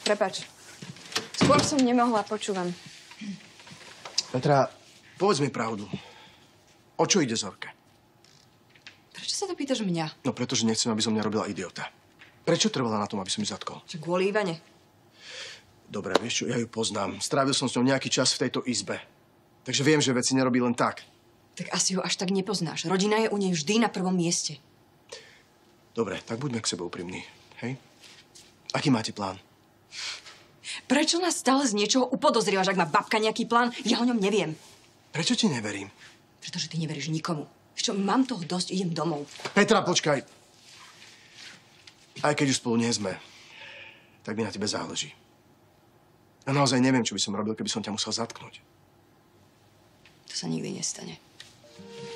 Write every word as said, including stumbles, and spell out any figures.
Prepáč. Skôr som nemohla, počúvam. Petra, povedz mi pravdu. O čo ide Zorke? Prečo sa to pýtaš mňa? No pretože nechcem, aby som mňa robila idiota. Prečo trvala na tom, aby som ju zatkol? Čo, kvôli Ivane? Dobre, vieš čo, ja ju poznám. Strávil som s ňou nejaký čas v tejto izbe. Takže viem, že veci nerobí len tak. Tak asi ho až tak nepoznáš. Rodina je u nej vždy na prvom mieste. Dobre, tak buďme k sebe úprimní. Hej? Aký máte plán? Prečo nás stále z niečoho upodozrievaš, ak má babka nejaký plán? Ja o ňom neviem. Prečo ti neverím? Pretože ty neveríš nikomu. Vieš čo, mám toho dosť, idem domov. Petra, počkaj. Aj keď už spolu nie sme, tak mi na tebe záleží. A naozaj neviem, čo by som robil, keby som ťa musel zatknúť. To sa nikdy nestane.